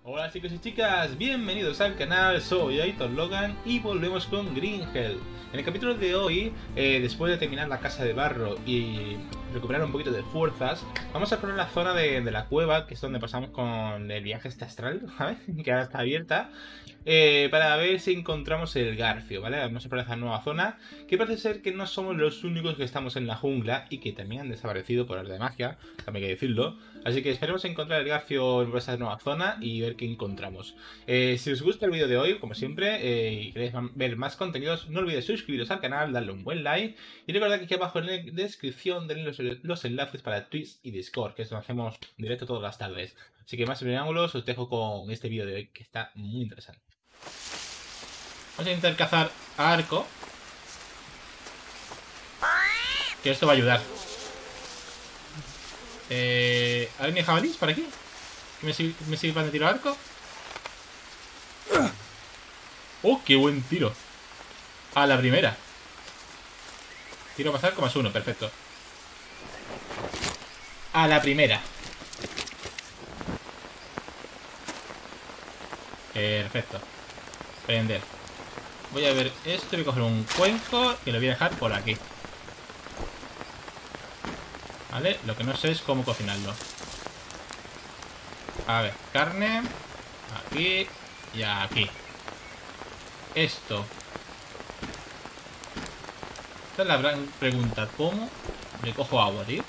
Hola chicos y chicas, bienvenidos al canal, soy Aitor Logan y volvemos con Green Hell. En el capítulo de hoy, después de terminar la casa de barro y recuperar un poquito de fuerzas, vamos a explorar la zona de la cueva, que es donde pasamos con el viaje astral, ¿vale? Que ahora está abierta, para ver si encontramos el garfio, ¿vale? Vamos a explorar esa nueva zona, que parece ser que no somos los únicos que estamos en la jungla y que también han desaparecido por arte de magia, también hay que decirlo. Así que esperemos encontrar el garfio en esa nueva zona y ver qué encontramos. Si os gusta el vídeo de hoy, como siempre, y queréis ver más contenidos, no olvidéis suscribiros al canal, darle un buen like y recordad que aquí abajo en la descripción tenéis los enlaces para Twitch y Discord, que es donde hacemos directo todas las tardes. Así que más preámbulos, os dejo con este vídeo de hoy que está muy interesante. Vamos a intentar cazar a Arco, que esto va a ayudar. ¿Hay ni jabalís por aquí? ¿Me sigue para tiro arco? ¡Oh, qué buen tiro! A la primera. Tiro pasar con +1, perfecto. A la primera. Perfecto. Prender. Voy a ver esto, voy a coger un cuenco que lo voy a dejar por aquí. Vale, lo que no sé es cómo cocinarlo. A ver, carne. Aquí y aquí. Esto. Esta es la gran pregunta. ¿Cómo le cojo agua, tío?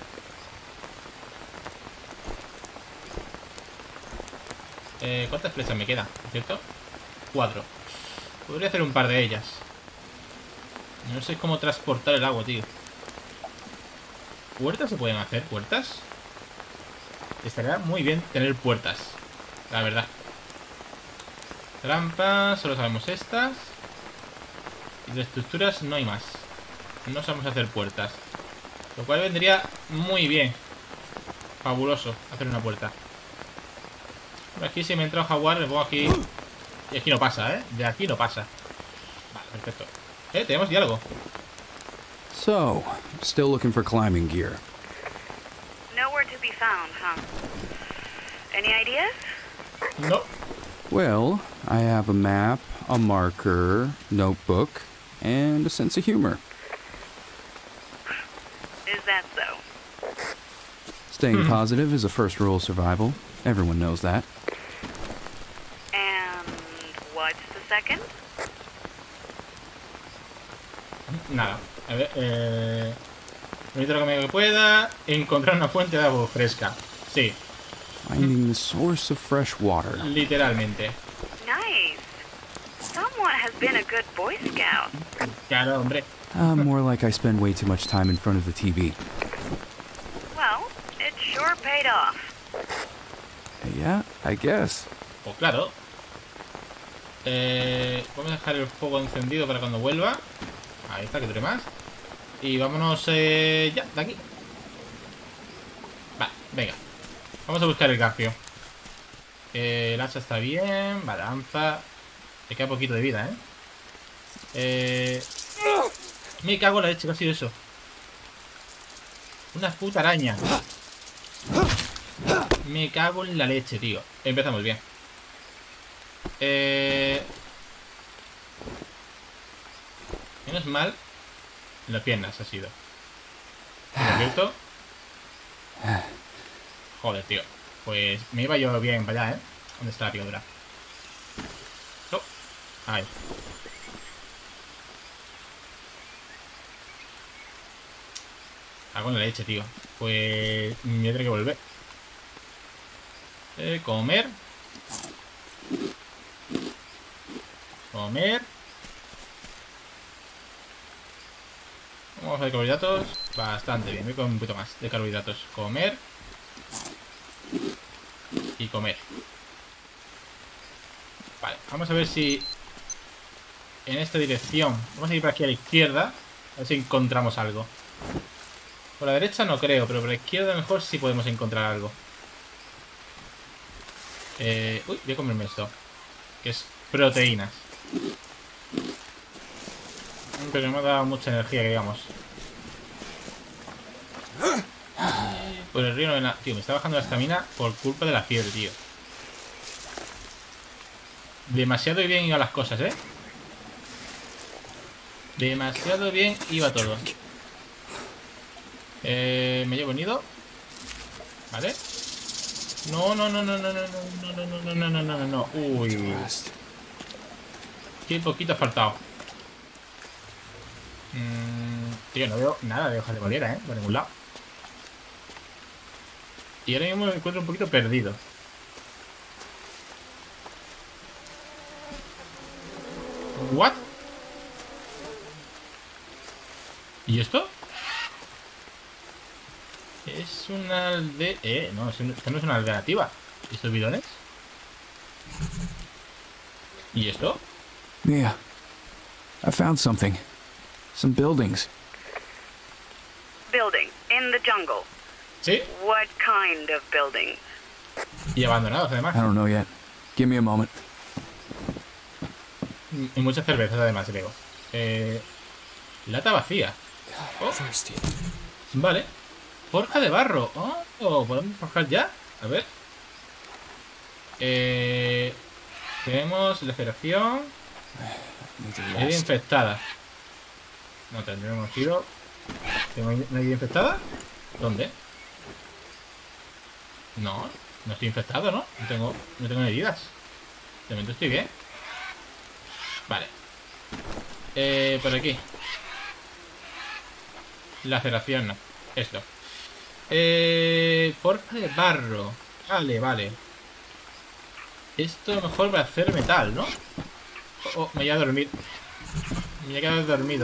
¿Cuántas flechas me quedan? ¿Cierto? 4. Podría hacer un par de ellas. No sé cómo transportar el agua, tío. ¿Puertas se pueden hacer? ¿Puertas? Estaría muy bien tener puertas, la verdad. Trampas, solo sabemos estas. Y de estructuras no hay más. No sabemos hacer puertas, lo cual vendría muy bien. Fabuloso hacer una puerta. Por aquí si me entra un jaguar, me pongo aquí. Y aquí no pasa, ¿eh? De aquí no pasa. Vale, perfecto. Tenemos diálogo. So, still looking for climbing gear. Nowhere to be found, huh? Any ideas? No. Well, I have a map, a marker, notebook, and a sense of humor. Is that so? Staying positive is the first rule of survival. Everyone knows that. And what's the second? Nada. A ver, necesito lo que pueda. Encontrar una fuente de agua fresca. Sí, Finding the source of fresh water. literalmente. Nice. Someone has been a good Boy Scout. Claro, hombre. More like I spend way too much time in front of the TV. Well, it sure paid off. Yeah, I guess. Pues claro. Vamos a dejar el fuego encendido para cuando vuelva. Ahí está, que dure más. Y vámonos ya, de aquí. Vale, venga. Vamos a buscar el garfio. El hacha está bien. Vale, lanza. Le queda poquito de vida, Me cago en la leche, ¿qué ha sido eso? Una puta araña. Me cago en la leche, tío. Empezamos bien. Menos mal. En las piernas ha sido. ¿No es cierto? Joder, tío. Pues me iba yo bien para allá, ¿Dónde está la picadura? Oh. Ahí. Hago en la leche, tío. Pues me voy a tener que volver. Comer. Comer. Vamos a ver carbohidratos. Bastante bien. Voy con un poquito más de carbohidratos. Comer. Y comer. Vale, vamos a ver si en esta dirección. Vamos a ir por aquí a la izquierda. A ver si encontramos algo. Por la derecha no creo, pero por la izquierda mejor sí podemos encontrar algo. Uy, voy a comerme esto. Que es proteínas. Pero no me ha dado mucha energía, que digamos. Por el río no hay nada. Tío, me está bajando la estamina por culpa de la fiebre, tío. Demasiado bien iban las cosas, ¿eh? Demasiado bien iba todo. Me llevo unido. Vale. No, no, no, no, no, no, no, no, no, no, no, no, no, no, no. Uy. Qué poquito ha faltado. Tío, no veo nada de hojas de bolera, por ningún lado. Y ahora mismo me encuentro un poquito perdido. ¿What? ¿Y esto? Es una aldea... no, esto no es una aldea nativa. ¿Y estos bidones? ¿Y esto? Mia, I found something. Some buildings. Building in the jungle. Sí. What kind of building? Y abandonados, además. I don't know yet. Give me a moment. Y muchas cervezas, además, creo. Lata vacía. Oh. Vale. Forja de barro. Oh, ¿podemos forjar ya? A ver. Tenemos laceración. Herida infectada. No tendremos tiro. ¿Tengo una herida infectada? ¿Dónde? No, no estoy infectado, ¿no? No tengo heridas. De momento estoy bien. Vale. Por aquí. Laceración, no. Esto. Forja de barro. Vale, vale. Esto mejor va a hacer metal, ¿no? Oh, me voy a dormir. Me voy a quedar dormido.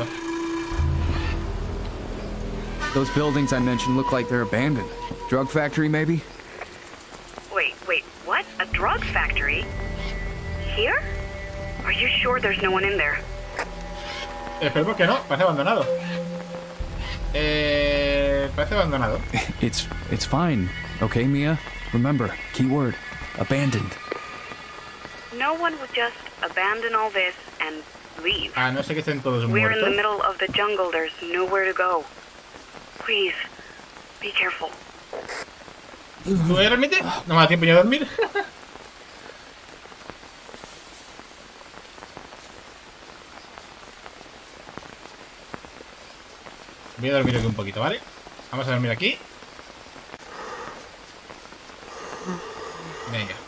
Those buildings I mentioned look like they're abandoned. Drug factory, maybe? Wait, what? A drug factory? Here? Are you sure there's no one in there? Esperemos que no, parece abandonado. Parece abandonado. It's fine. Okay, Mia? Remember, keyword, abandoned. No one would just abandon all this and leave. Ah, no sé que estén todos We're in the muertos. middle of the jungle. There's nowhere to go. Please, be careful. Duérmete. No me da tiempo ni a dormir. Voy a dormir aquí un poquito, ¿vale? Vamos a dormir aquí. Venga.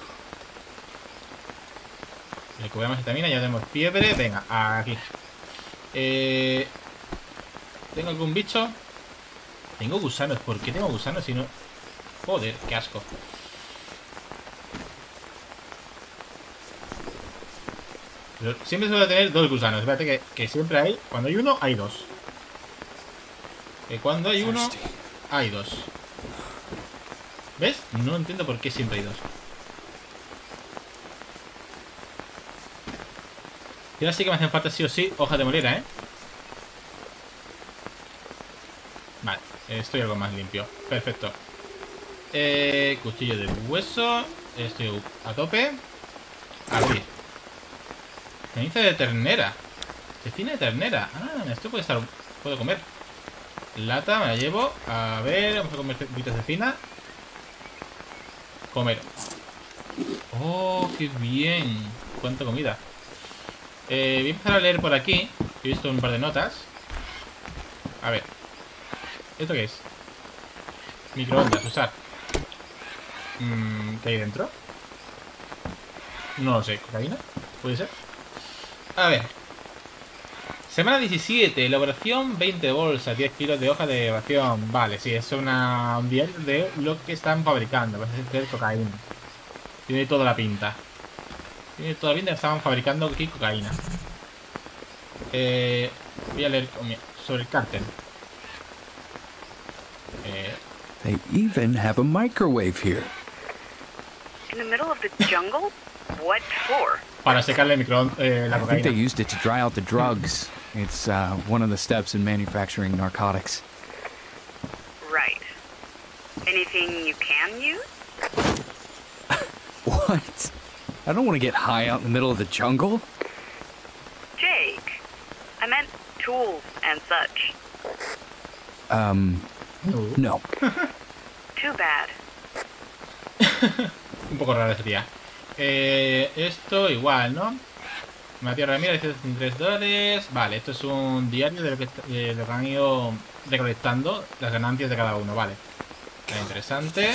Recuperamos vitamina, ya tenemos fiebre. Venga, aquí. ¿Tengo algún bicho? Tengo gusanos. ¿Por qué tengo gusanos si no...? Joder, qué asco. Pero siempre suelo tener dos gusanos. Espérate que siempre hay... Cuando hay uno, hay dos. Que cuando hay uno, hay dos. ¿Ves? No entiendo por qué siempre hay dos. Y ahora sí que me hacen falta sí o sí hojas de molera, ¿eh? Vale, estoy algo más limpio. Perfecto. Cuchillo de hueso. Estoy a tope. Abrir. Ceniza de ternera. Cecina de ternera. Ah, esto puede estar... Puedo comer. Lata, me la llevo. A ver, vamos a comer un poquito de cecina. Comer. Oh, qué bien. Cuánta comida. Voy a empezar a leer por aquí. He visto un par de notas. A ver. ¿Esto qué es? Microondas, usar. ¿Qué hay dentro? No lo sé. ¿Cocaína? ¿Puede ser? A ver. Semana 17. Elaboración 20 bolsas. 10 kilos de hoja de elaboración. Vale, sí, es un diario de lo que están fabricando. Parece ser cocaína. Tiene toda la pinta. Tiene toda la pinta que estaban fabricando aquí cocaína. Voy a leer sobre el cártel. They even have a microwave here. In the middle of the jungle? What for? Para secarle el la I think they cocaína. used it to dry out the drugs. It's one of the steps in manufacturing narcotics. Right. Anything you can use? What? I don't want to get high out in the middle of the jungle. Jake, I meant tools and such. No. Too bad. Un poco rara esa tía. Esto igual, ¿no? Una tierra mía, $103. Vale, esto es un diario de lo que han ido recolectando las ganancias de cada uno, vale. Interesante.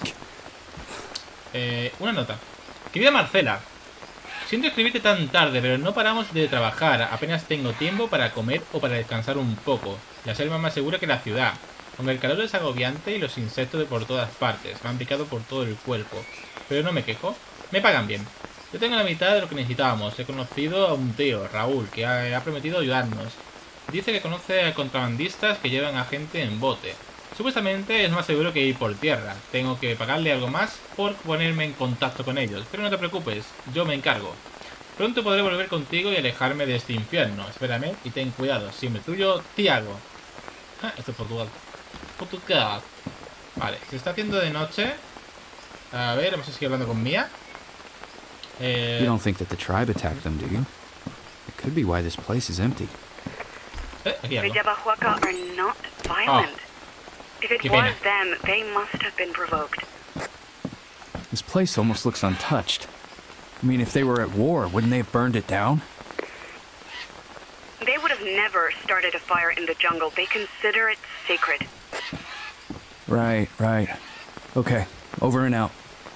Una nota. Querida Marcela, siento escribirte tan tarde, pero no paramos de trabajar. Apenas tengo tiempo para comer o para descansar un poco. La selva es más segura que la ciudad. Aunque el calor es agobiante y los insectos de por todas partes. Me han picado por todo el cuerpo. Pero no me quejo. Me pagan bien. Yo tengo la mitad de lo que necesitábamos. He conocido a un tío, Raúl, que ha prometido ayudarnos. Dice que conoce a contrabandistas que llevan a gente en bote. Supuestamente es más seguro que ir por tierra. Tengo que pagarle algo más por ponerme en contacto con ellos. Pero no te preocupes, yo me encargo. Pronto podré volver contigo y alejarme de este infierno. Espérame y ten cuidado. Siempre tuyo, Tiago. Esto es Portugal. Portugal. Vale, se está haciendo de noche. A ver, vamos a seguir hablando con Mia. You don't think that the tribe attacked them, do you? It could be why this place is empty. Aquí The algo. Yabahuaca are not violent. If it Qué was pena. them, they must have been provoked. This place almost looks untouched. I mean, if they were at war, wouldn't they have burned it down? They would have never started a fire in the jungle. They consider it sacred. Right, right. Okay, over and out.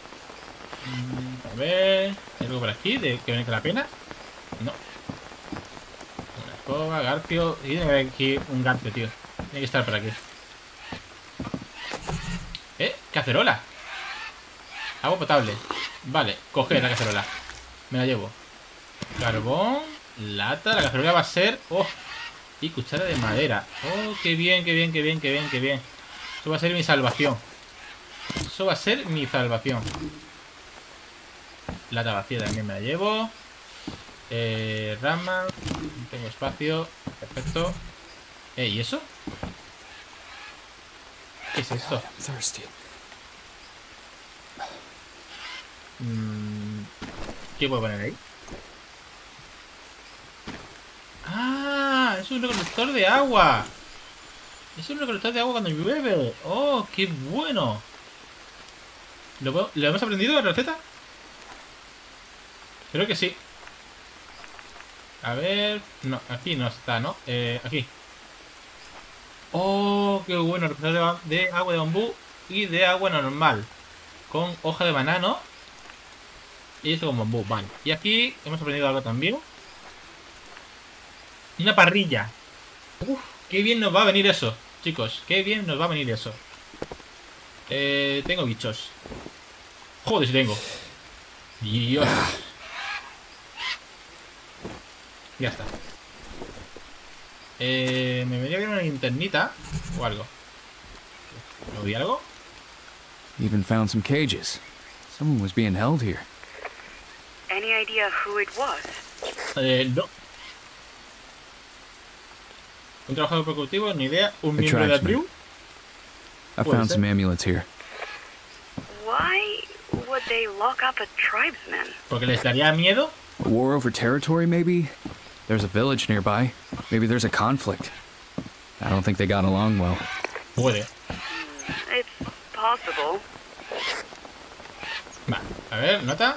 A ver, ¿hay algo por aquí que merezca la pena? No. Una escoba, garfio. Y tiene que haber aquí un garfio, tío. Tiene que estar por aquí. Cacerola. Agua potable. Vale, coge la cacerola. Me la llevo. Carbón, lata. La cacerola va a ser... ¡Oh! Y cuchara de madera. ¡Oh, qué bien, qué bien, qué bien, qué bien, qué bien! Eso va a ser mi salvación. Eso va a ser mi salvación. Lata vacía también me la llevo. Rama. No tengo espacio. Perfecto. ¿Y eso? ¿Qué es esto? I'm thirsty. ¿Qué puedo poner ahí? ¡Ah! Es un recolector de agua. Es un recolector de agua cuando llueve. ¡Oh, qué bueno! ¿Lo hemos aprendido la receta? Creo que sí. A ver... No, aquí no está, ¿no? Aquí. ¡Oh, qué bueno! Recolector de agua de bambú y de agua normal. Con hoja de banano. Y esto con bambú, vale. Y aquí hemos aprendido algo también. Una parrilla. Uf, qué bien nos va a venir eso, chicos. Qué bien nos va a venir eso. Tengo bichos. Joder, si tengo. Dios. Ya está. Me vendría bien una linternita o algo. ¿Me oí algo? Even found some cages. Someone was being held here. Any idea who it was? No. Un trabajador productivo, ni idea. Un miembro de la tribu. I Puede found ser. some amulets here. Why would they lock up a tribesman? Porque les daría miedo. A war over territory, maybe? There's a village nearby. Maybe there's a conflict. I don't think they got along well. Puede. It's possible. Vale, a ver, nota.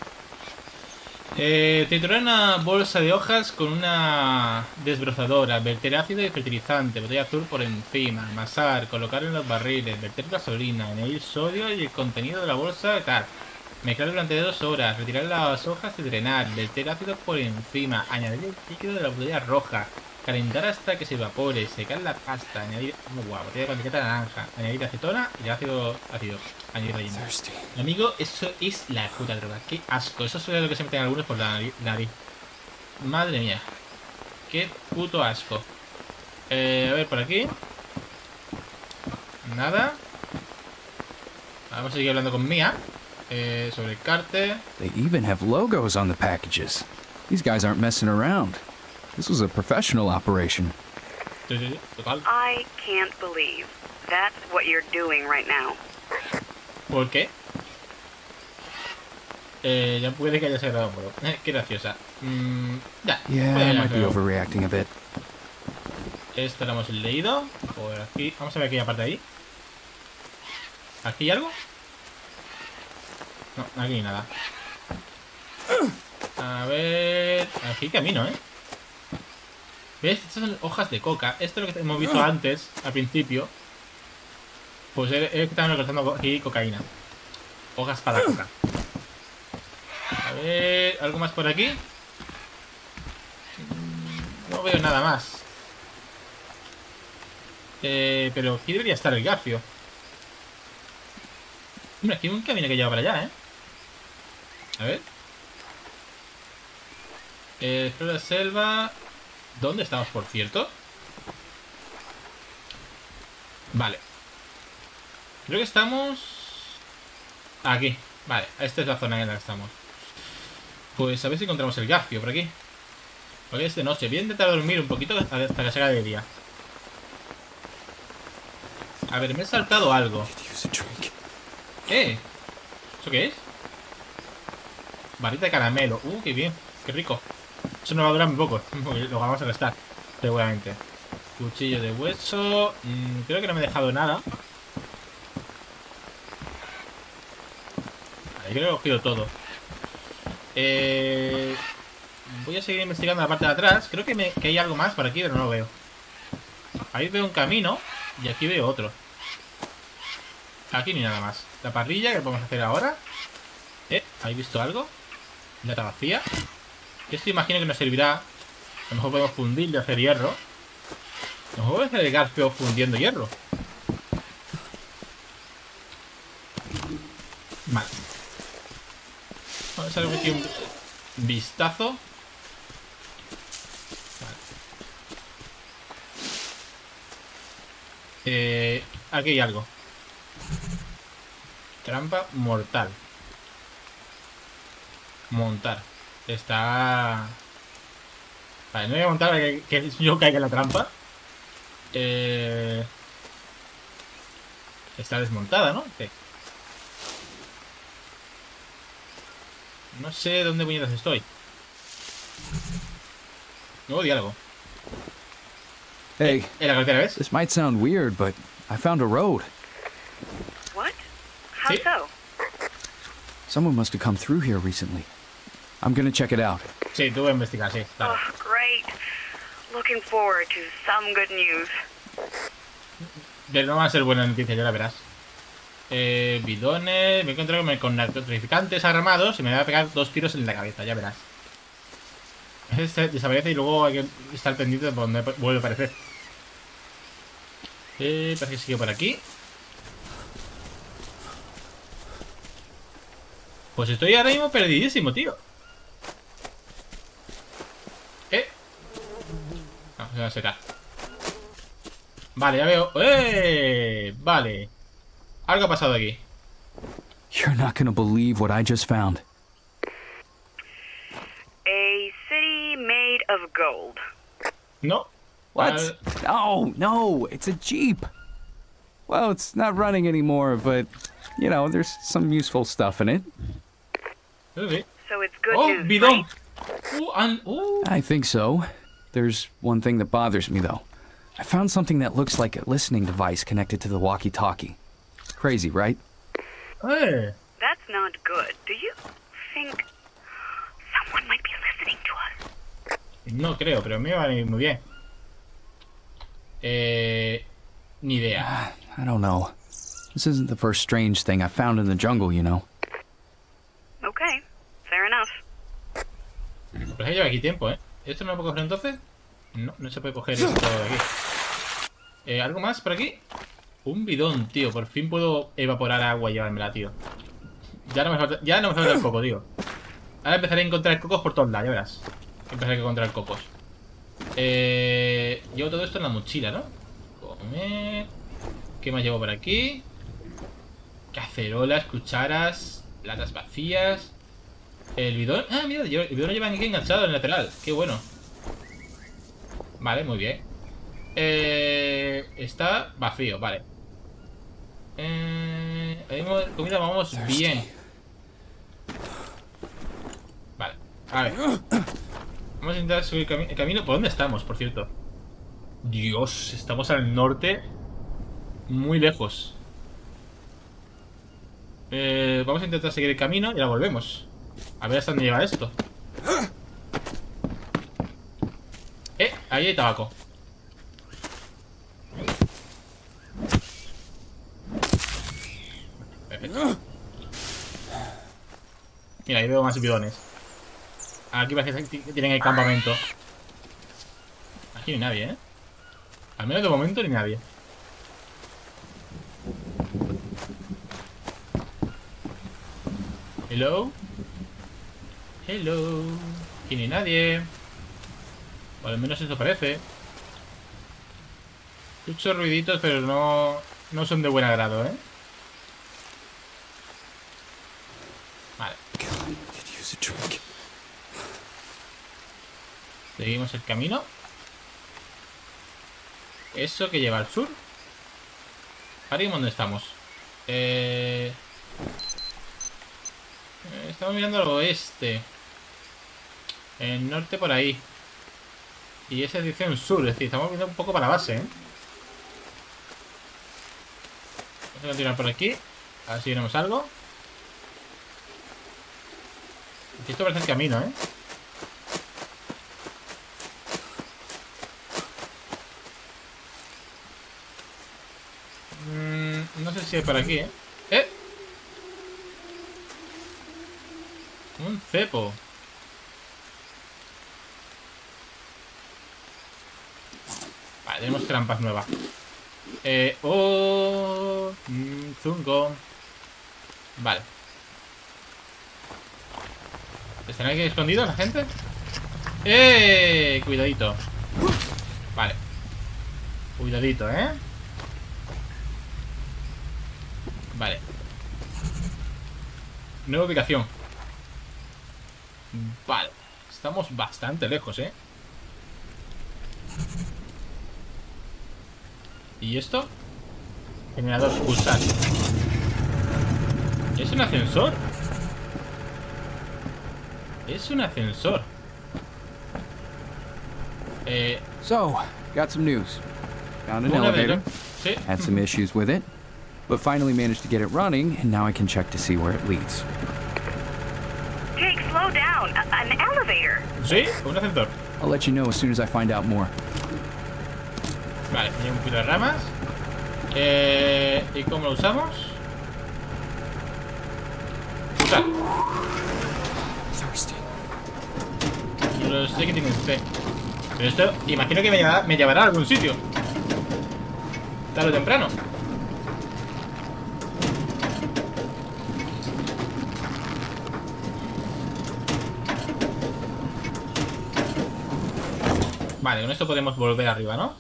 Triturar una bolsa de hojas con una desbrozadora, verter ácido y fertilizante, botella azul por encima, amasar, colocar en los barriles, verter gasolina, añadir sodio y el contenido de la bolsa, tal. Mezclar durante 2 horas, retirar las hojas y drenar, verter ácido por encima, añadir el líquido de la botella roja, calentar hasta que se evapore, secar la pasta, añadir agua, botella con etiqueta naranja, añadir acetona y ácido, añadir relleno. Thirsty. Amigo, eso es la puta droga. Qué asco. Eso es lo que se meten algunos por la nariz. Madre mía. Qué puto asco. A ver, por aquí. Nada. Vamos a seguir hablando con Mia. Sobre el cárter. They even have logos on the packages. These guys aren't messing around. This was a professional operation. Sí, sí, sí, total. I can't believe that's what you're doing right now. ¿Por qué? Ya puede que haya sacado un poco. Qué graciosa. Ya. Yeah, puede I que might be haya- overreacting a bit. Esto lo hemos leído. Por aquí. Vamos a ver aquella parte de ahí. ¿Aquí hay algo? No, aquí nada. Aquí hay camino, ¿eh? ¿Ves? Estas son hojas de coca. Esto es lo que hemos visto antes, al principio. Pues es que estaban recortando aquí cocaína. Hojas para coca. A ver, ¿algo más por aquí? No veo nada más. Pero aquí debería estar el garfio. Mira, aquí hay un camino que lleva para allá, ¿eh? A ver. Explora la selva. ¿Dónde estamos, por cierto? Vale. Creo que estamos... aquí. Vale, esta es la zona en la que estamos. Pues a ver si encontramos el garfio por aquí. Porque es de noche. Voy a intentar dormir un poquito hasta que se haga de día. A ver, me he saltado algo. ¿Eso qué es? Barrita de caramelo. Qué bien. Qué rico. Eso no va a durar muy poco. Lo vamos a restar, seguramente. Cuchillo de hueso. Creo que no me he dejado nada. Vale, creo que he cogido todo. Voy a seguir investigando la parte de atrás. Creo que hay algo más por aquí, pero no lo veo. Ahí veo un camino y aquí veo otro. Aquí ni nada más. La parrilla que podemos hacer ahora. ¿Habéis visto algo? Lata vacía. Esto imagino que nos servirá. A lo mejor podemos fundir y hacer hierro. A lo mejor podemos hacer el garfio fundiendo hierro. Vale. Vamos a hacer aquí un vistazo. Vale. Aquí hay algo. Trampa mortal. Montar. Está... vale, no voy a montar para que yo caiga en la trampa. Está desmontada, ¿no? Sí. No sé dónde puñetas estoy. Nuevo diálogo. Hey, ¿En la carretera, ves? this might sound weird, but I found a road. What? How Sí. so? Someone must have come through here recently. I'm gonna check it out. Sí, tú voy a investigar, sí. Claro. Oh, great. Looking forward to some good news. Pero no van a ser buenas noticias, ya la verás. Bidones. Me he encontrado con narcotraficantes armados y me voy a pegar 2 tiros en la cabeza, ya verás. Desaparece y luego hay que estar pendiente de por donde vuelve a aparecer. Parece que sigue por aquí. Pues estoy ahora mismo perdidísimo, tío. No, se va a secar. Vale, ya veo. Vale. Algo ha pasado aquí. You're not gonna believe what I just found. A city made of gold. No. What? No, it's a Jeep. Well, it's not running anymore, but, you know, there's some useful stuff in it. Sí. So it's good Oh, news, bidón. right? I think so. There's one thing that bothers me, though. I found something that looks like a listening device connected to the walkie-talkie. Crazy, right? That's not good. Do you think someone might be listening to us? No creo, pero me va a venir muy bien. Ni idea. I don't know. This isn't the first strange thing I found in the jungle, you know. Okay, fair enough. Pues lleva aquí tiempo, ¿eh? ¿Esto no lo puedo coger entonces? No, no se puede coger esto de aquí. ¿Algo más por aquí? Un bidón, tío. Por fin puedo evaporar agua y llevármela, tío. Ya no me falta el coco, tío. Ahora empezaré a encontrar cocos por todos lados, ya verás. Empezaré a encontrar cocos. Llevo todo esto en la mochila, ¿no? Comer. ¿Qué más llevo por aquí? Cacerolas, cucharas, latas vacías. El bidón. Ah, mira, el bidón lo llevan aquí enganchado en el lateral. Qué bueno. Vale, muy bien. Está vacío, vale. Comida, vamos bien. Vale, a ver. Vamos a intentar subir el camino. ¿Por dónde estamos, por cierto? Dios, estamos al norte. Muy lejos. Vamos a intentar seguir el camino y ahora volvemos. A ver hasta dónde lleva esto. Ahí hay tabaco. Perfecto. Mira, ahí veo más bidones. Aquí parece que tienen el campamento. Aquí no hay nadie, ¿eh? Al menos de momento ni nadie. Hello. Hello. Aquí ni nadie. O al menos eso parece. Escucho ruiditos, pero no son de buen agrado, ¿eh? Vale. Seguimos el camino. ¿Eso que lleva al sur? Ahora mismo, ¿dónde estamos? Estamos mirando al oeste. El norte por ahí. Y esa dirección sur, es decir, estamos viendo un poco para la base, ¿eh? Vamos a continuar por aquí. A ver si vemos algo. Aquí esto parece el camino, ¿eh? No sé si hay por aquí, ¿eh? Un cepo. Vale, tenemos trampas nuevas. Zungo. Vale. ¿Están aquí escondidos la gente? Cuidadito. Vale. Cuidadito, ¿eh? Vale. Nueva ubicación. Vale. Estamos bastante lejos, ¿eh? ¿Y esto? Generador pulsar. ¿Es un ascensor? Es un ascensor. So, got some news. Found an elevator. Sí. Had some issues with it, but finally managed to get it running, and now I can check to see where it leads. Jake, slow down. An elevator. Sí, un ascensor. I'll let you know as soon as I find out more. Vale, hay un poquito de ramas. ¿Y cómo lo usamos? Usar. Yo lo sé que tiene C. Pero esto, imagino que me llevará a algún sitio. Tarde o temprano. Vale, con esto podemos volver arriba, ¿no?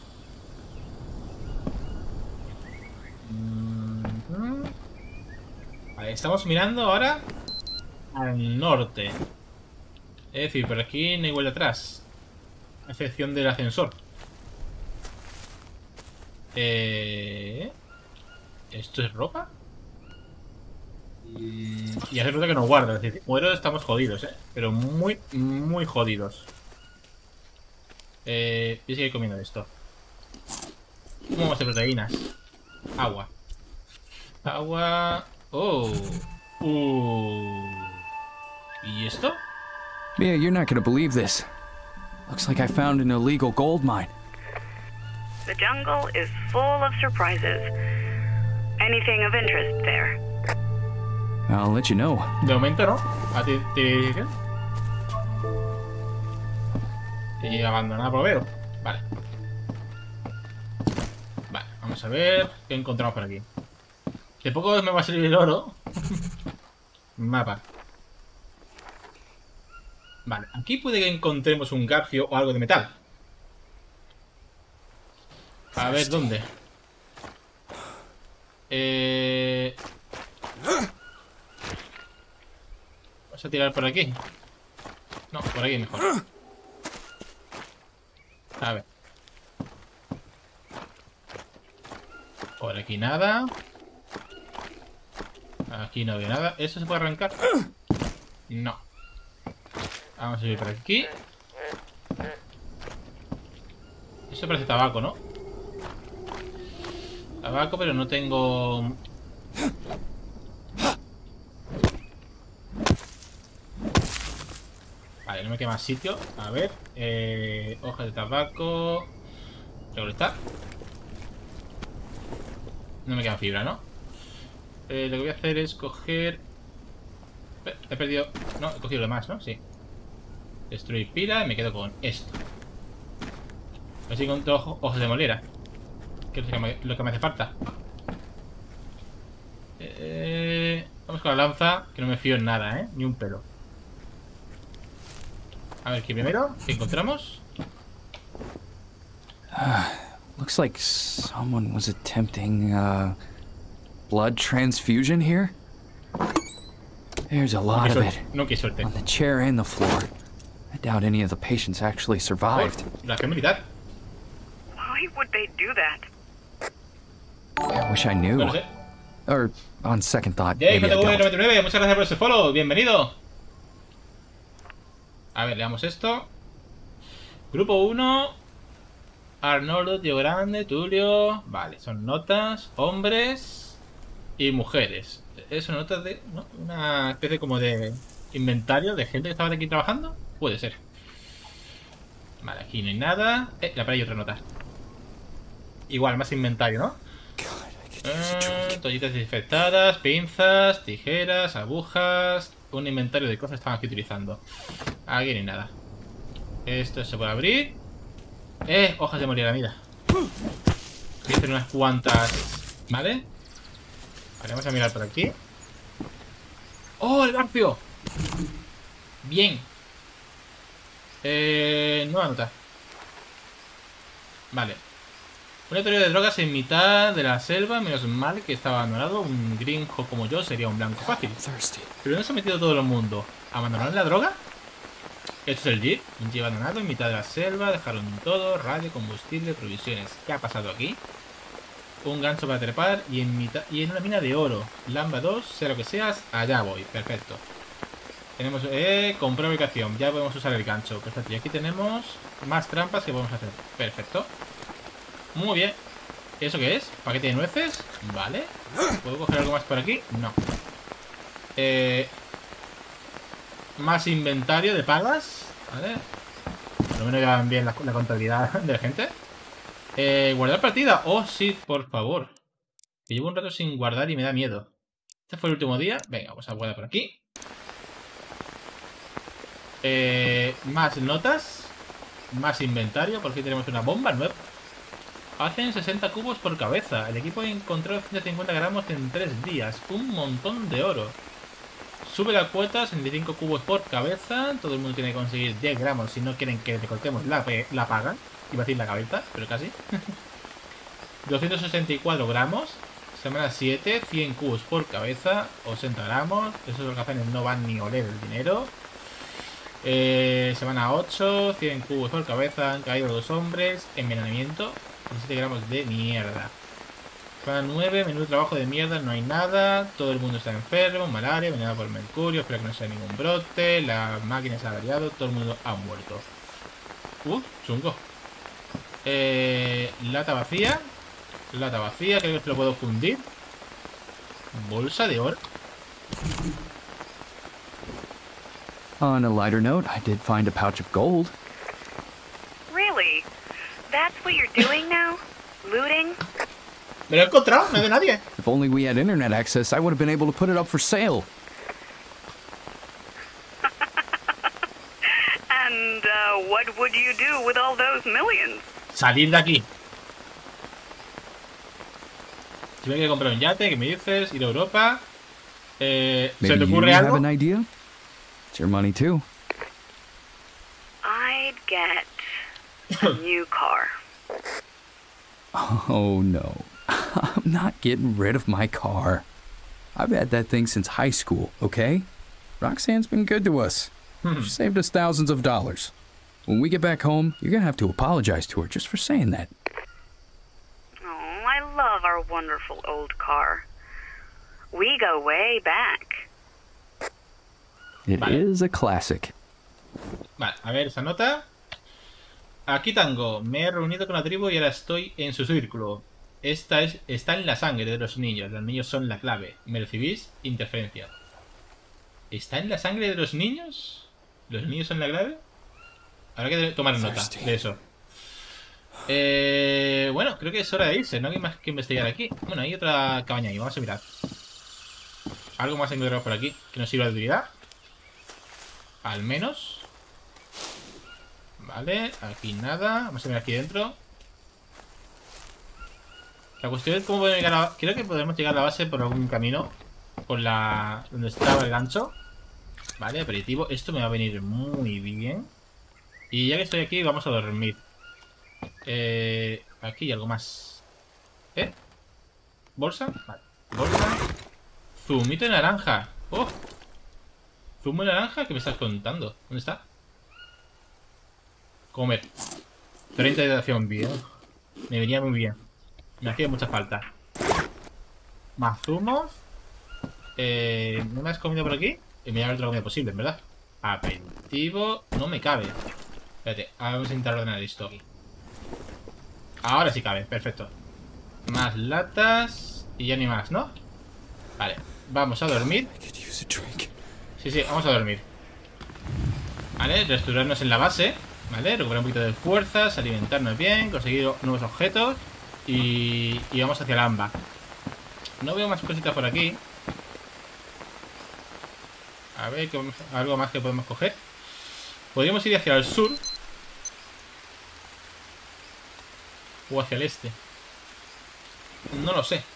Vale, estamos mirando ahora al norte. Es decir, por aquí no hay vuelta atrás, a excepción del ascensor. ¿Esto es ropa? Y hace ruta que no guarda. Es decir, muero, estamos jodidos, pero muy, muy jodidos. Voy a seguir comiendo esto. ¿Cómo vamos de proteínas? Agua. Agua. Oh. ¿Y esto? Mia, you're not gonna believe this. Looks like I found an illegal gold mine. The jungle is full of surprises. Anything of interest there? I'll let you know. De momento no. ¿A ti te dicen? Y abandonada por veo. Vale. Vale, vamos a ver qué encontramos por aquí. De poco me va a salir el oro. Mapa. Vale, aquí puede que encontremos un garfio o algo de metal. A ver, ¿dónde? Vamos a tirar por aquí. No, por aquí mejor. A ver. Por aquí nada. Aquí no veo nada. ¿Eso se puede arrancar? No. Vamos a subir por aquí. Eso parece tabaco, ¿no? Tabaco, pero no tengo... Vale, no me queda más sitio. A ver. Hojas de tabaco. Recolectar. No me queda fibra, ¿no? Lo que voy a hacer es coger... He perdido... No, he cogido lo demás, ¿no? Sí. Destruir pila y me quedo con esto. A ver si encuentro hojas de molera. Que es lo que me hace falta. Vamos con la lanza, que no me fío en nada, ¿eh? Ni un pelo. A ver, ¿qué primero? ¿Qué encontramos? Looks like someone was attempting, blood transfusion here. There's a lot of it. No, qué suerte. On the chair and the floor. I doubt any of the patients actually survived. Reacción militar. Why would they do that? I wish I knew. No lo sé. Or, on second thought, Jay, maybe I don't. 99, muchas gracias por ese follow. Bienvenido. A ver, leamos esto. Grupo 1. Arnoldo, Tío Grande, Tulio. Vale, son notas, hombres y mujeres. ¿Es una nota de, no? Una especie como de inventario de gente que estaba aquí trabajando? Puede ser. Vale, aquí no hay nada. La pared hay otra nota. Igual, más inventario, ¿no? Toallitas desinfectadas, pinzas, tijeras, agujas. Un inventario de cosas que estaban aquí utilizando. Aquí no hay nada. Esto se puede abrir. Hojas de molera, mira. Voy a hacer unas cuantas. ¿Vale? Vale, vamos a mirar por aquí. ¡Oh, el garfio! Bien. Nueva nota. Vale. Un teoría de drogas en mitad de la selva. Menos mal que estaba abandonado. Un gringo como yo sería un blanco fácil. Pero ¿dónde se ha metido todo el mundo? ¿Abandonaron la droga? Esto es el jeep. Un jeep abandonado en mitad de la selva. Dejaron todo. Radio, combustible, provisiones. ¿Qué ha pasado aquí? Un gancho para trepar. Y en una mina de oro. Lamba 2, sea lo que seas. Allá voy. Perfecto. Tenemos... comprar ubicación. Ya podemos usar el gancho. Perfecto. Y aquí tenemos más trampas que podemos hacer. Perfecto. Muy bien. ¿Eso qué es? ¿Paquete de nueces? Vale. ¿Puedo coger algo más por aquí? No. Más inventario de pagas. Vale. Por lo menos llevan bien la contabilidad de la gente. Guardar partida. Oh, sí, por favor. Que llevo un rato sin guardar y me da miedo. Este fue el último día. Venga, vamos a guardar por aquí. Más notas. Más inventario. Por fin tenemos una bomba nueva. Hacen 60 cubos por cabeza. El equipo encontró 150 gramos en 3 días. Un montón de oro. Sube la cuota, 65 cubos por cabeza. Todo el mundo tiene que conseguir 10 gramos si no quieren que recortemos la paga. Iba a decir la cabeza, pero casi. 264 gramos. Semana 7, 100 cubos por cabeza. 80 gramos. Esos holgazanes no van ni a oler el dinero. Semana 8, 100 cubos por cabeza. Han caído 2 hombres. Envenenamiento. 17 gramos de mierda. Semana 9, menú de trabajo de mierda. No hay nada. Todo el mundo está enfermo. Malaria, envenenado por mercurio. Espero que no sea ningún brote. La máquina se ha averiado. Todo el mundo ha muerto. Chungo. Lata vacía. Lata vacía. Creo que esto lo puedo fundir. Bolsa de oro. On a lighter note, I did find a pouch of gold. Really? That's what you're doing now? Looting? Me lo he encontrado, no es de nadie. If only we had internet access, I would have been able to put it up for sale. And what would you do with all those millions? Salir de aquí. Si me quiero comprar un yate, ¿qué me dices? Ir a Europa. ¿Se Maybe te you ocurre have algo? an idea? It's your money too. I'd get a new car. Oh no. I'm not getting rid of my car. I've had that thing since high school, okay? Roxanne's been good to us. She saved us thousands of dollars. When we get back home, you're gonna have to apologize to her just for saying that. Oh, I love our wonderful old car. We go way back. It is a classic. Vale, a ver esa nota. Aquí Tango. Me he reunido con la tribu y ahora estoy en su círculo. Está en la sangre de los niños. Los niños son la clave. ¿Me recibís? Interferencia. ¿Está en la sangre de los niños? ¿Los niños son la clave? Habrá que tomar nota de eso. Bueno, creo que es hora de irse. No hay más que investigar aquí. Bueno, hay otra cabaña ahí. Vamos a mirar. Algo más encontramos por aquí que nos sirva de utilidad. Al menos. Vale, aquí nada. Vamos a ver aquí dentro. La cuestión es cómo podemos llegar a... Creo que podemos llegar a la base por algún camino. Por la... donde estaba el gancho. Vale, aperitivo. Esto me va a venir muy bien. Y ya que estoy aquí, vamos a dormir. Aquí hay algo más. ¿Bolsa? Vale. Bolsa. Zumito de naranja. ¡Oh! ¿Zumo de naranja? ¿Qué me estás contando? ¿Dónde está? Comer. 30 de hidratación, bien. Me venía muy bien. Me hacía mucha falta. Más zumos. ¿No me has comido por aquí? Me voy a ver otra comida posible, en verdad. Aperitivo. No me cabe. Espérate, vamos a intentar ordenar esto aquí. Ahora sí cabe, perfecto. Más latas. Y ya ni más, ¿no? Vale, vamos a dormir. Sí, vamos a dormir. Vale, restaurarnos en la base. Vale, recuperar un poquito de fuerzas, alimentarnos bien, conseguir nuevos objetos. Y vamos hacia el AMBA. No veo más cositas por aquí. A ver, algo más que podemos coger. Podríamos ir hacia el sur. O hacia el este. No lo sé.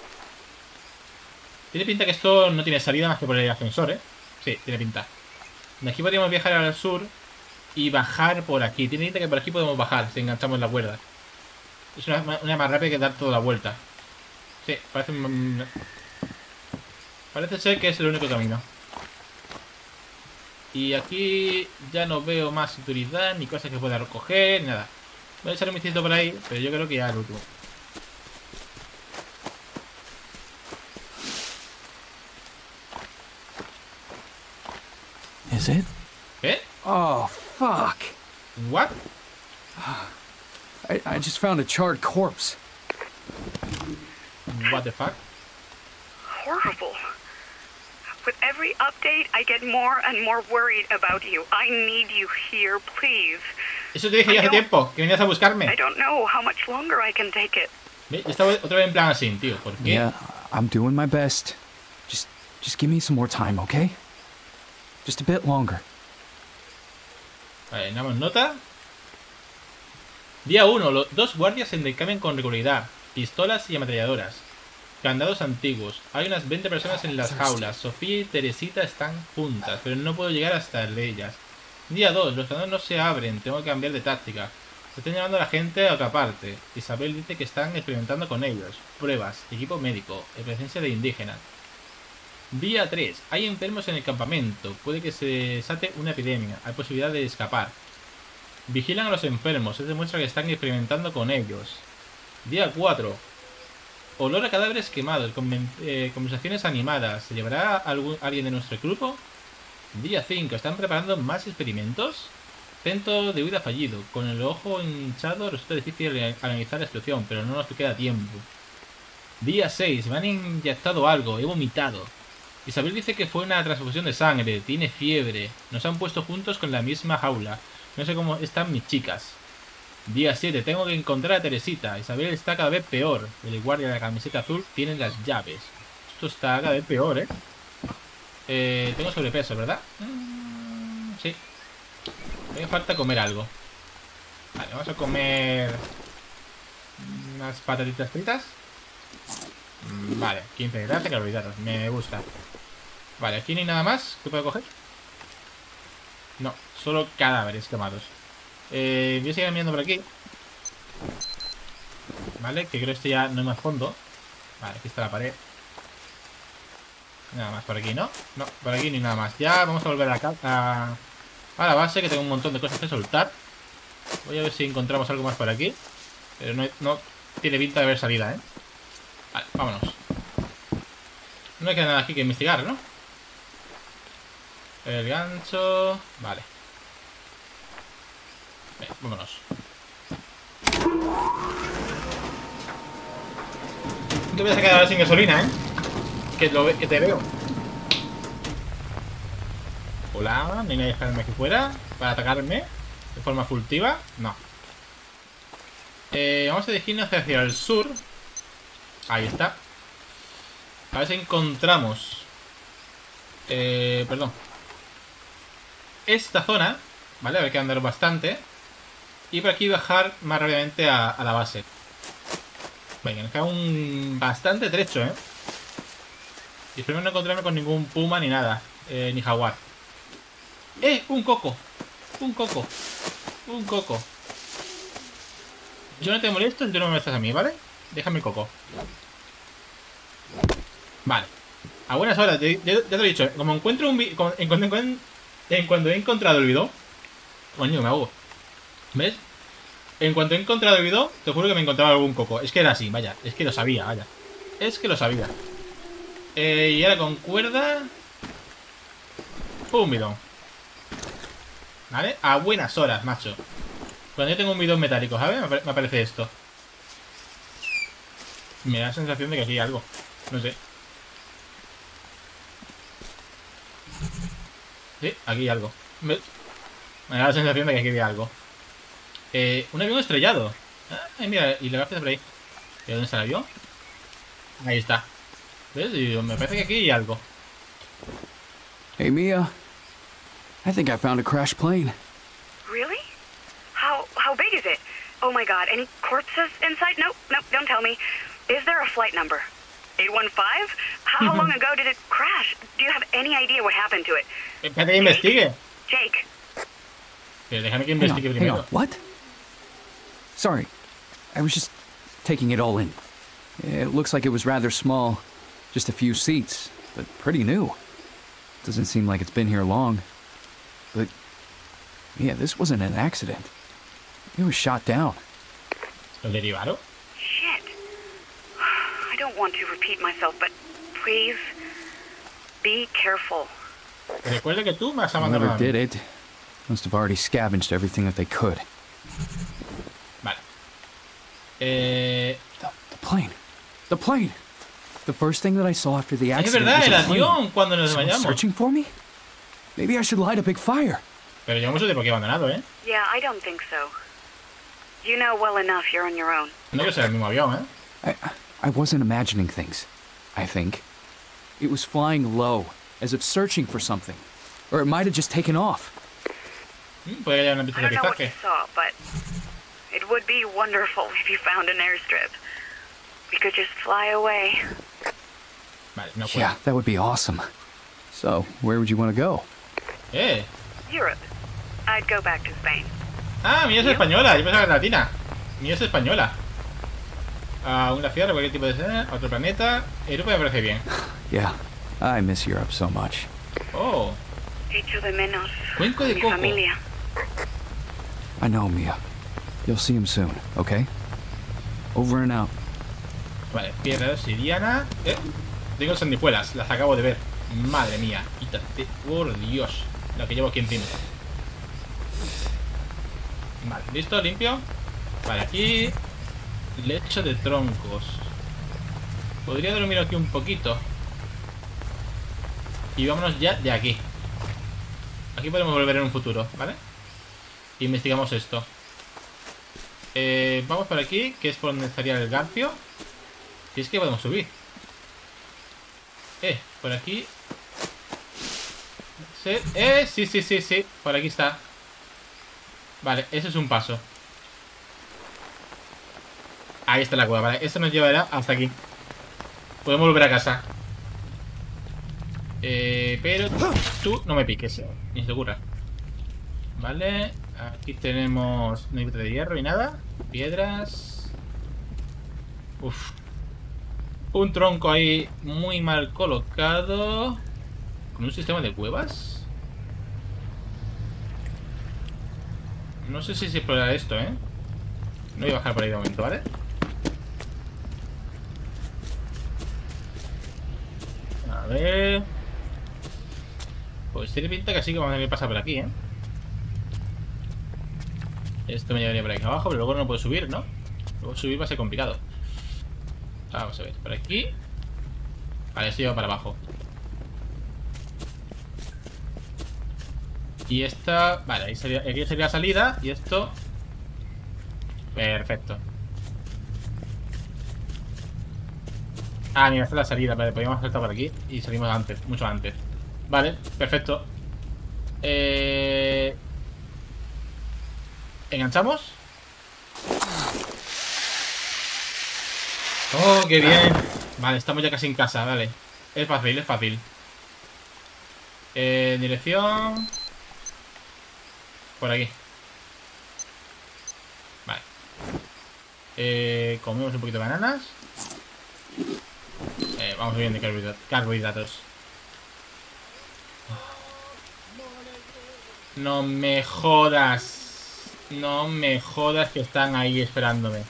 Tiene pinta que esto no tiene salida más que por el ascensor, ¿eh? Sí, tiene pinta. De aquí podríamos viajar al sur y bajar por aquí. Tiene pinta que por aquí podemos bajar si enganchamos la cuerda. Es una más rápida que dar toda la vuelta. Sí, parece ser que es el único camino. Y aquí ya no veo más utilidad ni cosas que pueda recoger, ni nada. Voy a echar un vistito por ahí, pero yo creo que ya es el último. Is it? ¿Qué? Oh, fuck. What? I just found a charred corpse. What the fuck? Horrible. With every update, I get more and more worried about you. I need you here, please. Eso te dije ya hace tiempo, que venías a buscarme. I don't know how much longer I can take it. Yo estaba otra vez en plan así, tío. ¿Por qué? Yeah, I'm doing my best. Just give me some more time, okay? Just a bit longer. Vale, damos nota. Día 1. Dos guardias se intercambian con regularidad. Pistolas y ametralladoras. Candados antiguos. Hay unas 20 personas en las jaulas. Sofía y Teresita están juntas, pero no puedo llegar hasta ellas. Día 2. Los candados no se abren. Tengo que cambiar de táctica. Se están llevando a la gente a otra parte. Isabel dice que están experimentando con ellos. Pruebas. Equipo médico. Presencia de indígenas. Día 3. Hay enfermos en el campamento. Puede que se desate una epidemia. Hay posibilidad de escapar. Vigilan a los enfermos. Se demuestra que están experimentando con ellos. Día 4. Olor a cadáveres quemados. Conversaciones animadas. ¿Se llevará alguien de nuestro grupo? Día 5. ¿Están preparando más experimentos? Intento de huida fallido. Con el ojo hinchado resulta difícil analizar la explosión, pero no nos queda tiempo. Día 6. Me han inyectado algo. He vomitado. Isabel dice que fue una transfusión de sangre. Tiene fiebre. Nos han puesto juntos con la misma jaula. No sé cómo están mis chicas. Día 7. Tengo que encontrar a Teresita. Isabel está cada vez peor. El guardia de la camiseta azul tiene las llaves. Esto está cada vez peor, ¿eh? Tengo sobrepeso, ¿verdad? Sí. Me falta comer algo. Vale, vamos a comer unas patatitas fritas. Vale, 15 de grasa, carbohidratos. Me gusta. Vale, aquí no hay nada más que puedo coger. No, solo cadáveres quemados. Voy a seguir mirando por aquí. Vale, que creo que este ya no hay más fondo. Vale, aquí está la pared. Nada más por aquí, ¿no? No, por aquí ni nada más. Ya vamos a volver a la base, que tengo un montón de cosas que soltar. Voy a ver si encontramos algo más por aquí. Pero no tiene pinta de haber salida, ¿eh? Vale, vámonos. No hay nada aquí que investigar, ¿no? El gancho... Vale. Venga, vámonos. No te voy a quedar ahora sin gasolina, ¿eh? Que te veo. Hola, ¿no hay nadie esperándome aquí fuera para atacarme de forma furtiva? No. Vamos a dirigirnos hacia el sur. Ahí está. A ver si encontramos perdón, esta zona, ¿vale? A ver que andar bastante. Y por aquí bajar más rápidamente a la base. Venga, nos queda un bastante trecho, ¿eh? Y espero no encontrarme con ningún puma ni nada, ni jaguar. Un coco. Un coco. Un coco. Yo no te molesto si tú no me molestas a mí, ¿vale? Déjame el coco. Vale. A buenas horas, ya te lo he dicho. Como encuentro un bidón. En cuanto he encontrado el bidón. Coño, me ahogo. ¿Ves? En cuanto he encontrado el bidón, te juro que me encontraba algún coco. Es que era así, vaya. Es que lo sabía, vaya. Es que lo sabía. Y ahora con cuerda. Un bidón. ¿Vale? A buenas horas, macho. Cuando yo tengo un bidón metálico, ¿sabes? Me aparece esto. Me da la sensación de que aquí hay algo. No sé. Sí, aquí hay algo. Me da la sensación de que aquí hay algo. Un avión estrellado. Ay, mira, y le va a por ahí. ¿Y dónde está el avión? Ahí está. ¿Ves? Y me parece que aquí hay algo. Hey, Mia. I think I found a crashed plane. Really? How big is it? Oh my god, any corpses inside? Nope, don't tell me. Is there a flight number? 815? How long ago did it crash? Do you have any idea what happened to it? Espérate que investigue. Jake. Pero déjame que investigue primero. Hang on, what? Sorry, I was just taking it all in. It looks like it was rather small. Just a few seats, but pretty new. Doesn't seem like it's been here long. But, yeah, this wasn't an accident. It was shot down. ¿Lo derivaron? Shit. I don't want to repeat myself, but please be careful. Recuerda que tú me has abandonado. Whoever did it must have already scavenged everything that they could. Vale. The plane. The plane. The first thing that I saw after the Es accident verdad, was el a plane. avión cuando nos Someone vayamos. searching for me? Maybe I should light a big fire. Pero yo mucho tiempo aquí abandonado, ¿eh? Yeah, I don't think so. You know well enough you're on your own. No que sea el mismo avión, ¿eh? I wasn't imagining things, I think. It was flying low, as if searching for something. Or it might have just taken off. Puede que haya una pista I de don't know what you aterrizaje. saw, but it would be wonderful if you found an airstrip. We could just fly away. Vale, no puedo. Yeah, that would be awesome. So, where would you want to go? Europe. I'd go back to Spain. Ah, mi es española. Yo pensaba que era latina. Mi es española. A un glaciar, cualquier tipo de escena, a otro planeta. Europa me parece bien. Yeah, I miss Europe so much. Oh, Echo de menos cuenco de mi coco. familia. I know, Mia. You'll see him soon, okay? Over and out. Vale, piedra obsidiana. Tengo sanguijuelas, las acabo de ver. Madre mía, quítate, por Dios. Lo que llevo aquí encima. Vale, listo, limpio. Vale, aquí lecho de troncos. Podría dormir aquí un poquito. Y vámonos ya de aquí. Aquí podemos volver en un futuro, ¿vale? Investigamos esto. Vamos por aquí, que es por donde estaría el garfio. Y es que podemos subir. Por aquí. Sí. Por aquí está. Vale, ese es un paso. Ahí está la cueva, vale. Esto nos llevará hasta aquí. Podemos volver a casa. Pero tú no me piques, ni se te ocurra. Vale. Aquí tenemos un nivel de hierro y nada. Piedras. Uf. Un tronco ahí muy mal colocado. ¿Con un sistema de cuevas? No sé si se explora esto, ¿eh? No voy a bajar por ahí de momento, ¿vale? A ver... Pues tiene pinta que así que vamos a tener que pasar por aquí, ¿eh? Esto me llevaría por aquí abajo, pero luego no puedo subir, ¿no? Luego subir va a ser complicado. Vamos a ver, por aquí. Vale, esto lleva para abajo. Y esta... Vale, ahí sería, aquí sería la salida. Y esto... Perfecto. Ah, mira, esta es la salida. Vale, podríamos saltar por aquí y salimos antes, mucho antes. Vale, perfecto. ¿Enganchamos? Oh, qué bien. Vale, estamos ya casi en casa, vale. Es fácil, es fácil. Dirección... Por aquí. Vale. Comemos un poquito de bananas. Vamos bien de carbohidratos. No me jodas. No me jodas que están ahí esperándome.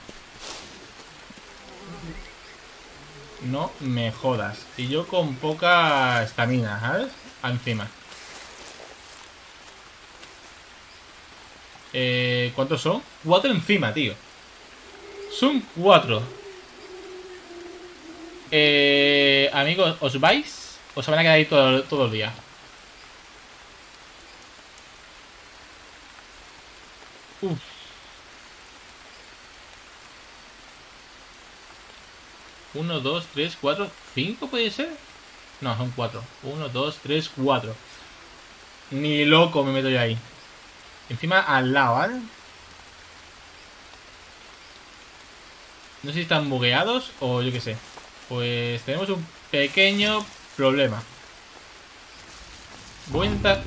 No me jodas. Y yo con poca estamina, ¿sabes? Encima. ¿Cuántos son? 4 encima, tío. Son 4. Amigos, ¿os vais? ¿O se van a quedar ahí todo el día? Uf. Uno, 2, 3, 4, 5 puede ser. No, son 4. 1, 2, 3, 4. Ni loco me meto yo ahí. Encima al lado, ¿vale? No sé si están bugueados o yo qué sé. Pues tenemos un pequeño problema. Voy a intentar...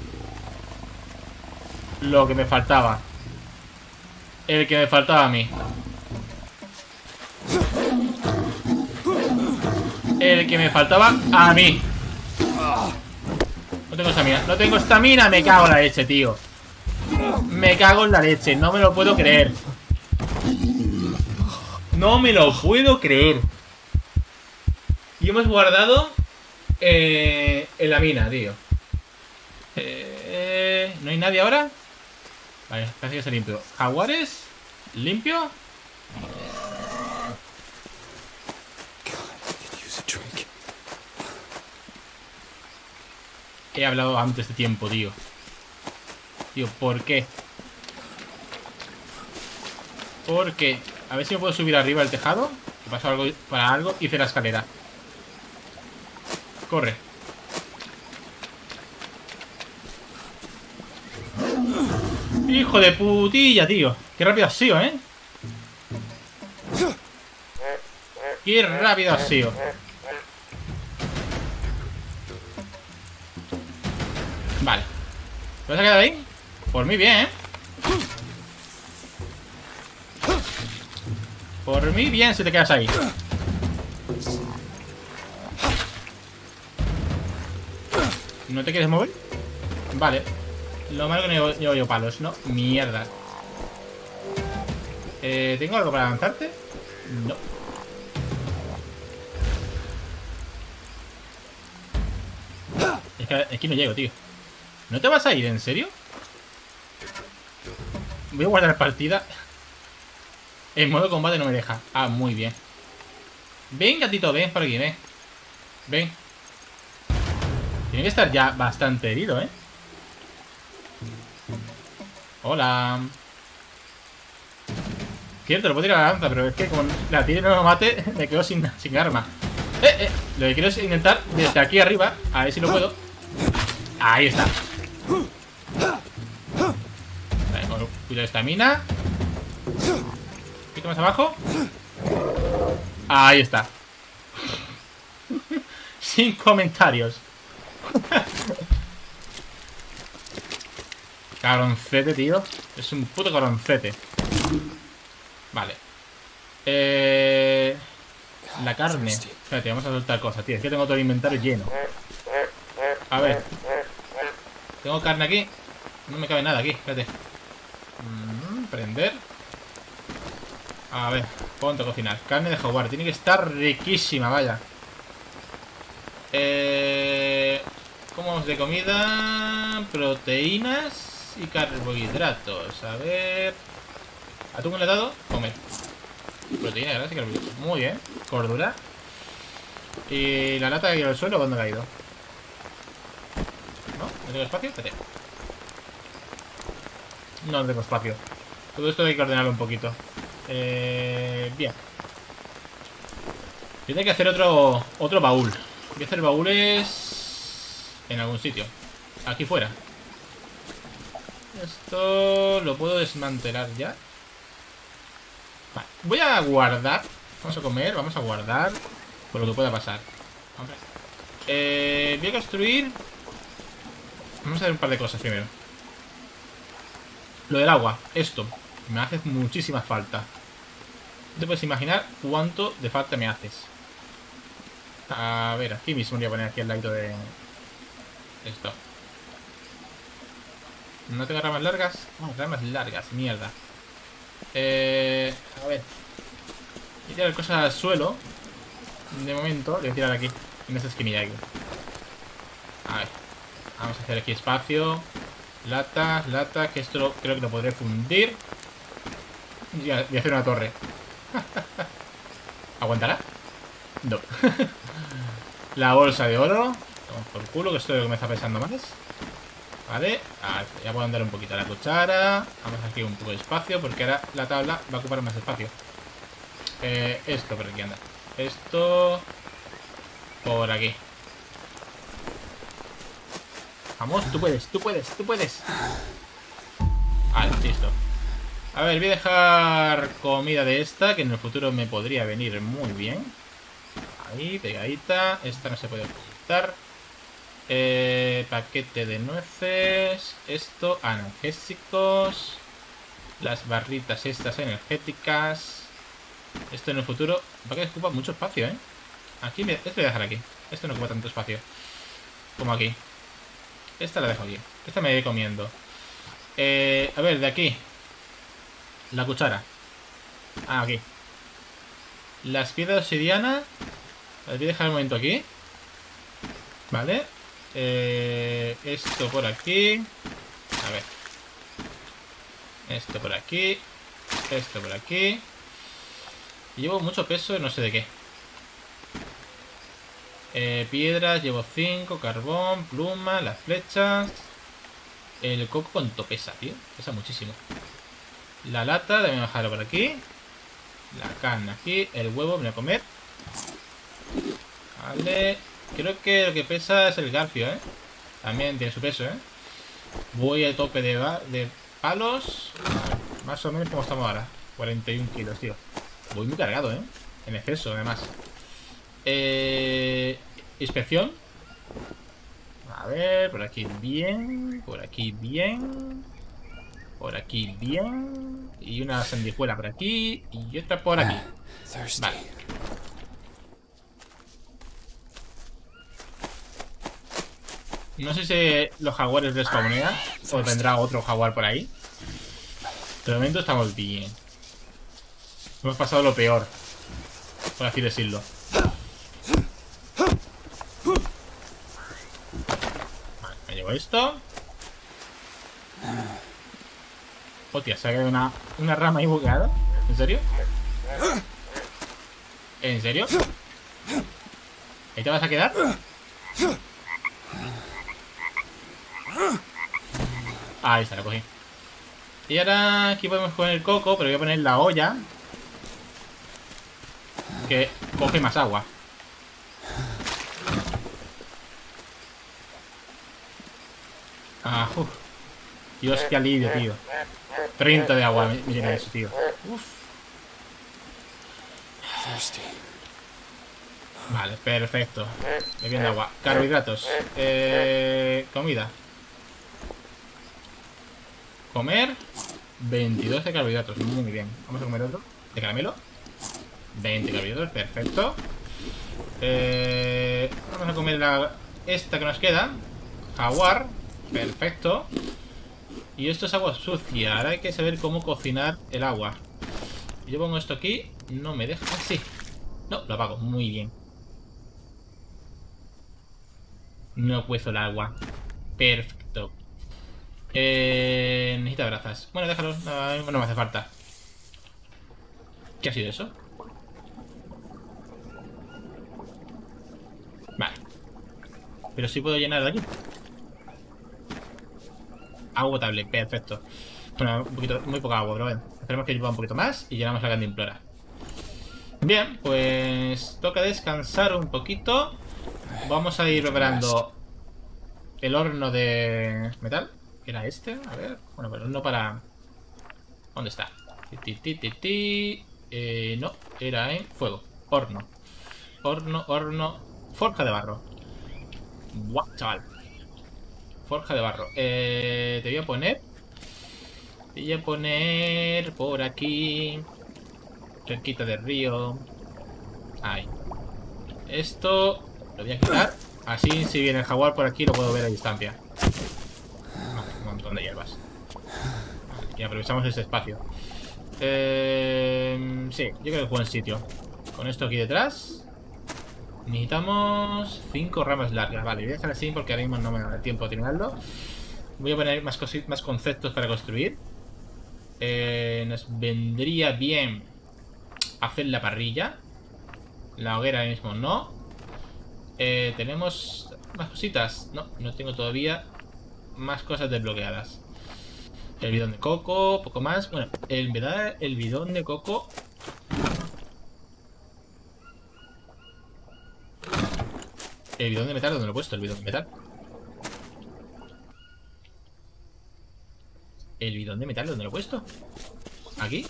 Lo que me faltaba. El que me faltaba a mí. El que me faltaba a mí. No tengo estamina. No tengo estamina. Me cago en la leche, tío. Me cago en la leche. No me lo puedo creer. No me lo puedo creer. Y hemos guardado en la mina, tío. ¿No hay nadie ahora? Vale, casi que está limpio. Jaguares. ¿Limpio? He hablado antes de tiempo, tío. Tío, ¿por qué? ¿Por qué? A ver si me puedo subir arriba al tejado. Si pasó algo para algo, hice la escalera. Corre. Hijo de putilla, tío. Qué rápido has sido, ¿eh? Qué rápido has sido. Vale. ¿Te vas a quedar ahí? Por mí bien, ¿eh? Por mí bien si te quedas ahí. ¿No te quieres mover? Vale. Lo malo que no llevo yo palos, ¿no? Mierda. ¿Tengo algo para lanzarte? No. Es que no llego, tío. ¿No te vas a ir, en serio? Voy a guardar partida. En modo combate no me deja. Ah, muy bien. Ven, gatito, ven por aquí, ven. Ven. Tiene que estar ya bastante herido, ¿eh? Hola. Cierto, lo puedo tirar a la lanza, pero es que como la tire y no lo mate, me quedo sin arma. Lo que quiero es intentar desde aquí arriba. A ver si lo puedo. Ahí está. Vale, con cuidado de estamina. Un poquito más abajo. Ahí está. Sin comentarios. Cabroncete, tío. Es un puto cabroncete. Vale. La carne. Espérate, vamos a soltar cosas, tío. Es que tengo todo el inventario lleno. A ver. Tengo carne aquí. No me cabe nada aquí, espérate. Prender. A ver, ponte a cocinar. Carne de jaguar, tiene que estar riquísima, vaya. ¿Cómo vamos de comida? Proteínas y carbohidratos. A ver. Atún enlatado, comer. Proteína, gracias y carbohidratos. Muy bien. Cordura. Y la lata que ha caído al suelo, ¿cuándo ha caído? ¿No? ¿No tengo espacio? Espérate. No tengo espacio. Todo esto hay que ordenarlo un poquito. Bien. Yo tengo que hacer otro baúl. Voy a hacer baúles en algún sitio. Aquí fuera. Esto lo puedo desmantelar ya. Vale. Voy a guardar. Vamos a comer, vamos a guardar por lo que pueda pasar. Voy a construir. Vamos a hacer un par de cosas primero. Lo del agua, esto me hace muchísima falta. No te puedes imaginar cuánto de falta me haces. A ver, aquí mismo voy a poner aquí al lado de esto. ¿No tengo ramas largas? No, ramas largas, mierda. A ver. Voy a tirar cosas al suelo. De momento, le voy a tirar aquí, en esta esquinilla aquí. A ver. Vamos a hacer aquí espacio. Latas, latas, que esto creo que lo podré fundir. Y a hacer una torre. ¿Aguantará? No. La bolsa de oro. Vamos por culo, que esto es lo que me está pesando más. Vale, ya puedo andar un poquito a la cuchara. Vamos aquí un poco de espacio, porque ahora la tabla va a ocupar más espacio. Esto por aquí anda. Esto por aquí. Vamos, tú puedes, tú puedes, tú puedes. Vale, listo. A ver, voy a dejar comida de esta, que en el futuro me podría venir muy bien. Ahí, pegadita. Esta no se puede ocultar. Paquete de nueces. Esto, analgésicos. Las barritas estas energéticas. Esto en el futuro va a que ocupa mucho espacio, ¿eh? Aquí, esto voy a dejar aquí. Esto no ocupa tanto espacio como aquí. Esta la dejo aquí. Esta me iré comiendo. A ver, de aquí. La cuchara. Aquí. Las piedras de obsidiana. Las voy a dejar un momento aquí. Vale. Esto por aquí. A ver. Esto por aquí. Esto por aquí. Llevo mucho peso, no sé de qué. Piedras, llevo 5, carbón, pluma, las flechas. El coco, ¿cuánto pesa, tío? Pesa muchísimo. La lata, voy a bajarlo por aquí. La carne aquí, el huevo, me voy a comer. Vale. Creo que lo que pesa es el garfio, ¿eh? También tiene su peso, ¿eh? Voy a tope de palos. Más o menos como estamos ahora. 41 kilos, tío. Voy muy cargado, ¿eh? En exceso, además. Inspección. A ver, por aquí bien. Por aquí bien. Por aquí bien. Y una sanguijuela por aquí. Y otra por aquí. Vale. No sé si los jaguares respawnean o vendrá otro jaguar por ahí. De momento estamos bien. Hemos pasado lo peor, por así decirlo. Vale, me llevo esto. Hostia, se ha quedado una rama ahí bugueada. ¿En serio? ¿En serio? ¿Ahí te vas a quedar? Ahí está, lo cogí. Y ahora aquí podemos poner el coco, pero voy a poner la olla, que coge más agua. Dios, qué alivio, tío. 30 de agua, mira eso, tío. Uf. Vale, perfecto. Bebiendo agua. Carbohidratos. Comida. Comer 22 de carbohidratos. Muy bien. Vamos a comer otro. De caramelo. 20 carbohidratos. Perfecto. Vamos a comer esta que nos queda. Jaguar. Perfecto. Y esto es agua sucia. Ahora hay que saber cómo cocinar el agua. Yo pongo esto aquí. No me deja. Sí. No, lo apago. Muy bien. No cuezo el agua. Perfecto. Necesita brazas. Bueno, déjalo. No me hace falta. ¿Qué ha sido eso? Vale. Pero sí puedo llenar de aquí. Agua potable, perfecto. Bueno, un poquito, muy poca agua, pero bueno. Esperemos que llueva un poquito más y llenamos la cantimplora. Bien, pues toca descansar un poquito. Vamos a ir preparando el horno de metal. ¿Era este? A ver. Bueno, pero no para... ¿Dónde está? No, era en fuego. Horno. Horno. Forja de barro. Guau, chaval. Forja de barro. Te voy a poner... por aquí... cerquita del río. Ahí. Esto lo voy a quitar. Así si viene el jaguar por aquí lo puedo ver a distancia. Vale, un montón de hierbas. Y aprovechamos este espacio. Sí, yo creo que es buen sitio. Con esto aquí detrás necesitamos 5 ramas largas. Vale, voy a dejar así porque ahora mismo no me da tiempo a terminarlo. Voy a poner más conceptos para construir. Nos vendría bien hacer la parrilla. La hoguera ahora mismo no. Tenemos más cositas. No tengo todavía más cosas desbloqueadas. El bidón de coco, poco más. Bueno, el bidón de coco. El bidón de metal, ¿dónde lo he puesto? El bidón de metal. El bidón de metal, ¿dónde lo he puesto? ¿Aquí?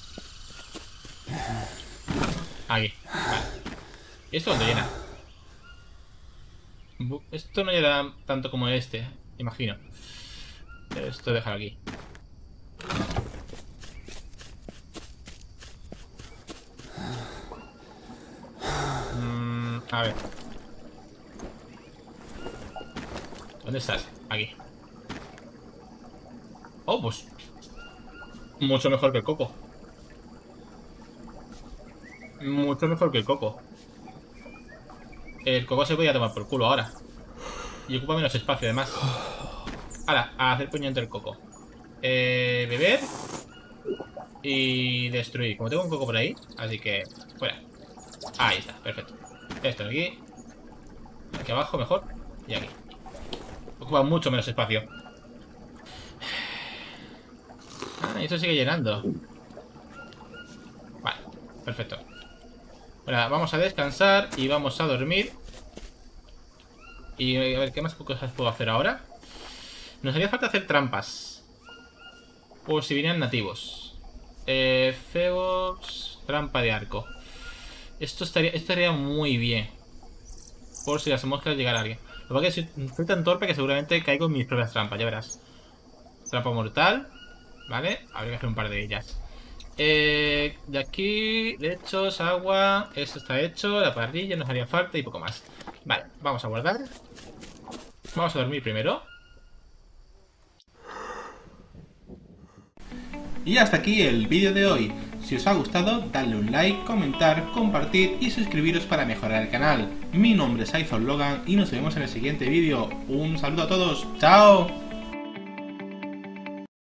Aquí, vale. ¿Y esto dónde llena? Esto no llena tanto como este, imagino. Esto déjalo aquí. A ver. ¿Dónde estás? Aquí. Oh, pues mucho mejor que el coco. Mucho mejor que el coco. El coco se podía tomar por culo ahora. Y ocupa menos espacio además. Ahora, a hacer puño entre el coco. Beber. Y destruir. Como tengo un coco por ahí. Así que, fuera. Ahí está, perfecto. Esto de aquí. Aquí abajo mejor. Y aquí. Ocupa mucho menos espacio. Ah, y esto sigue llenando. Vale, perfecto. Bueno, vamos a descansar y vamos a dormir. Y a ver, ¿qué más cosas puedo hacer ahora? Nos haría falta hacer trampas. Por si vinieran nativos. Febos, trampa de arco. Esto estaría muy bien. Por si las moscas llegara a alguien. Lo que pasa es que soy tan torpe que seguramente caigo en mis propias trampas, ya verás. Trampa mortal. Vale, habría que hacer un par de ellas. De aquí, lechos, agua. Esto está hecho, la parrilla nos haría falta y poco más. Vale, vamos a guardar. Vamos a dormir primero. Y hasta aquí el vídeo de hoy. Si os ha gustado, dadle un like, comentar, compartir y suscribiros para mejorar el canal. Mi nombre es Aizon Logan y nos vemos en el siguiente vídeo. Un saludo a todos. ¡Chao!